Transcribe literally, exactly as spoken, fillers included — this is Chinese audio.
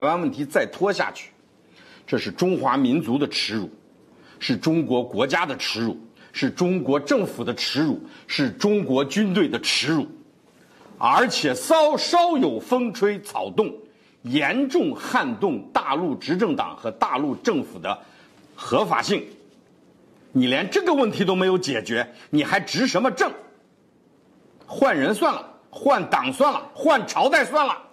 湾问题再拖下去，这是中华民族的耻辱，是中国国家的耻辱，是中国政府的耻辱，是中国军队的耻辱，而且稍稍有风吹草动，严重撼动大陆执政党和大陆政府的合法性。你连这个问题都没有解决，你还执什么政？换人算了，换党算了，换朝代算了。